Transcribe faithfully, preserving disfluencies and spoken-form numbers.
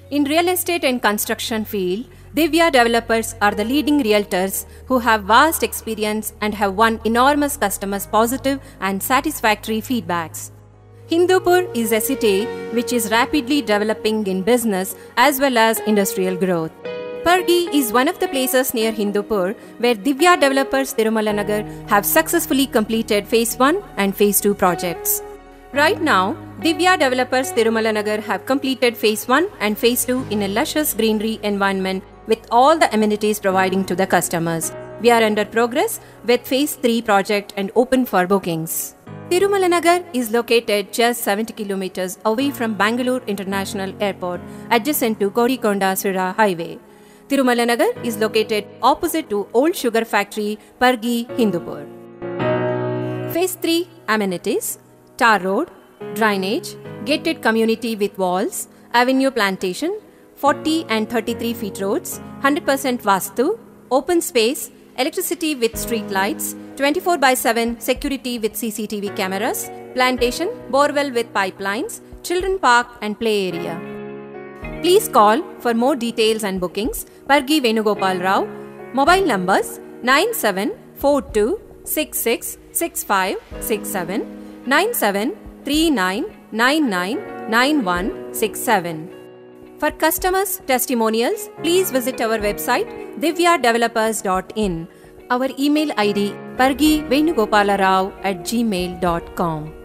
In real estate and construction field, Divya Developers are the leading realtors who have vast experience and have won enormous customers' positive and satisfactory feedbacks. Hindupur is a city which is rapidly developing in business as well as industrial growth. Pargi is one of the places near Hindupur where Divya Developers Tirumala Nagar have successfully completed Phase one and Phase two projects. Right now, Divya Developers Tirumala Nagar have completed Phase one and Phase two in a luscious greenery environment with all the amenities providing to the customers. We are under progress with Phase three project and open for bookings. Tirumala Nagar is located just seventy kilometers away from Bangalore International Airport, adjacent to Kodikonda-Sira Highway. Tirumala Nagar is located opposite to Old Sugar Factory, Pargi, Hindupur. Phase three amenities: tar road, drainage, gated community with walls, avenue plantation, forty and thirty-three feet roads, one hundred percent Vastu, open space, electricity with street lights, twenty-four by seven security with C C T V cameras, plantation, borewell with pipelines, children park and play area. Please call for more details and bookings. Pargi Venugopal Rao. Mobile numbers nine seven four two six six six five six seven, nine seven three nine nine nine nine one six seven. For customers' testimonials, please visit our website divya developers dot in. Our email I D pargi venugopala rao at gmail dot com.